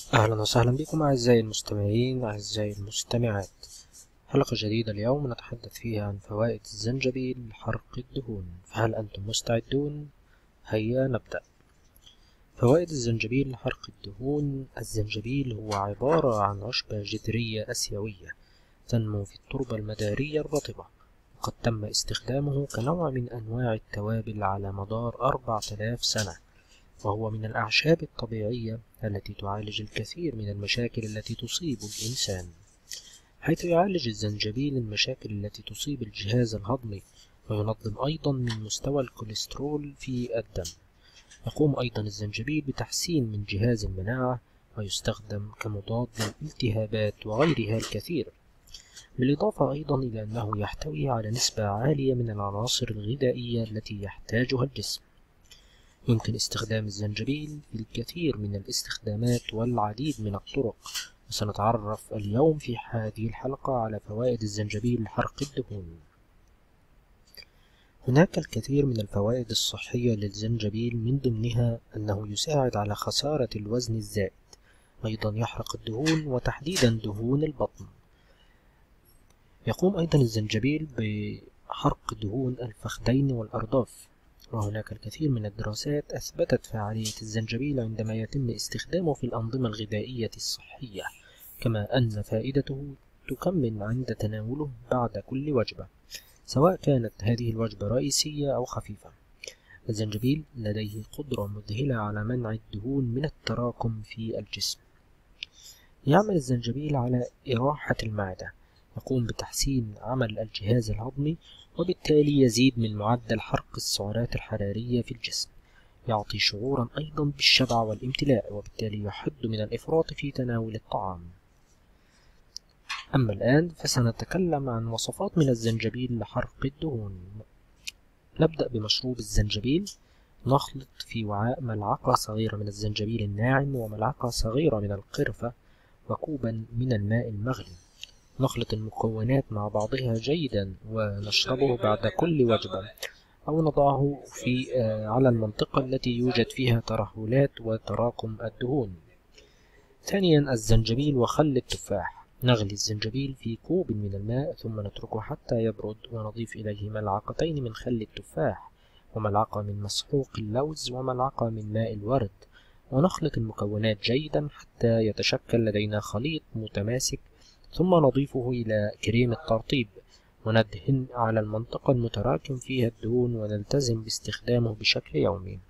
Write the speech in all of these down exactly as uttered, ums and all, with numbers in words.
أهلا وسهلا بكم أعزائي المستمعين أعزائي المستمعات. حلقة جديدة اليوم نتحدث فيها عن فوائد الزنجبيل لحرق الدهون، فهل أنتم مستعدون؟ هيا نبدأ. فوائد الزنجبيل لحرق الدهون. الزنجبيل هو عبارة عن عشبة جذرية آسيوية تنمو في التربة المدارية الرطبة، وقد تم استخدامه كنوع من أنواع التوابل على مدار أربعة آلاف سنة، وهو من الأعشاب الطبيعية التي تعالج الكثير من المشاكل التي تصيب الإنسان، حيث يعالج الزنجبيل المشاكل التي تصيب الجهاز الهضمي، وينظم أيضا من مستوى الكوليسترول في الدم. يقوم أيضا الزنجبيل بتحسين من جهاز المناعة، ويستخدم كمضاد للالتهابات وغيرها الكثير، بالإضافة أيضا إلى أنه يحتوي على نسبة عالية من العناصر الغذائية التي يحتاجها الجسم. يمكن استخدام الزنجبيل في الكثير من الاستخدامات والعديد من الطرق، وسنتعرف اليوم في هذه الحلقة على فوائد الزنجبيل لحرق الدهون. هناك الكثير من الفوائد الصحية للزنجبيل، من ضمنها أنه يساعد على خسارة الوزن الزائد، أيضا يحرق الدهون وتحديدا دهون البطن. يقوم أيضا الزنجبيل بحرق دهون الفخذين والأرداف، وهناك الكثير من الدراسات أثبتت فعالية الزنجبيل عندما يتم استخدامه في الأنظمة الغذائية الصحية، كما أن فائدته تكمن عند تناوله بعد كل وجبة، سواء كانت هذه الوجبة رئيسية أو خفيفة. الزنجبيل لديه قدرة مذهلة على منع الدهون من التراكم في الجسم. يعمل الزنجبيل على إراحة المعدة، يقوم بتحسين عمل الجهاز الهضمي، وبالتالي يزيد من معدل حرق السعرات الحرارية في الجسم. يعطي شعورا أيضا بالشبع والامتلاء، وبالتالي يحد من الإفراط في تناول الطعام. أما الآن فسنتكلم عن وصفات من الزنجبيل لحرق الدهون. نبدأ بمشروب الزنجبيل. نخلط في وعاء ملعقة صغيرة من الزنجبيل الناعم وملعقة صغيرة من القرفة وكوبا من الماء المغلي. نخلط المكونات مع بعضها جيدا ونشربه بعد كل وجبة، أو نضعه في على المنطقة التي يوجد فيها ترهلات وتراكم الدهون. ثانيا الزنجبيل وخل التفاح. نغلي الزنجبيل في كوب من الماء ثم نتركه حتى يبرد، ونضيف إليه ملعقتين من خل التفاح وملعقة من مسحوق اللوز وملعقة من ماء الورد، ونخلط المكونات جيدا حتى يتشكل لدينا خليط متماسك، ثم نضيفه إلى كريم الترطيب وندهن على المنطقة المتراكم فيها الدهون، ونلتزم باستخدامه بشكل يومي.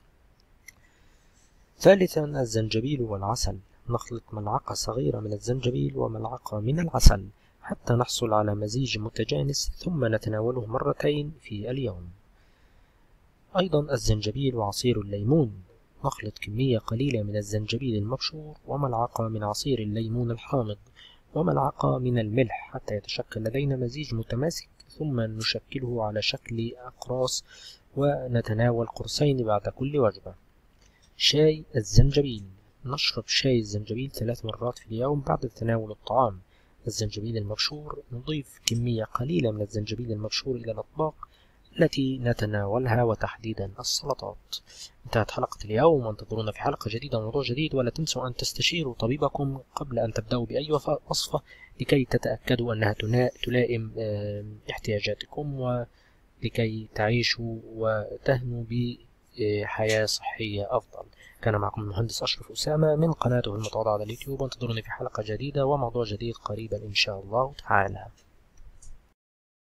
ثالثا الزنجبيل والعسل. نخلط ملعقة صغيرة من الزنجبيل وملعقة من العسل حتى نحصل على مزيج متجانس، ثم نتناوله مرتين في اليوم. أيضا الزنجبيل وعصير الليمون. نخلط كمية قليلة من الزنجبيل المبشور وملعقة من عصير الليمون الحامض وملعقة من الملح حتى يتشكل لدينا مزيج متماسك، ثم نشكله على شكل أقراص ونتناول قرصين بعد كل وجبة. شاي الزنجبيل. نشرب شاي الزنجبيل ثلاث مرات في اليوم بعد تناول الطعام. الزنجبيل المبشور نضيف كمية قليلة من الزنجبيل المبشور إلى الأطباق التي نتناولها، وتحديدا السلطات. انتهت حلقة اليوم، وانتظرونا في حلقة جديدة وموضوع جديد، ولا تنسوا أن تستشيروا طبيبكم قبل أن تبدأوا بأي وصفة لكي تتأكدوا أنها تلائم احتياجاتكم، ولكي تعيشوا وتهنوا بحياة صحية أفضل. كان معكم المهندس أشرف أسامة من قناته المتواضعة على اليوتيوب، وانتظروني في حلقة جديدة وموضوع جديد قريبا إن شاء الله تعالى.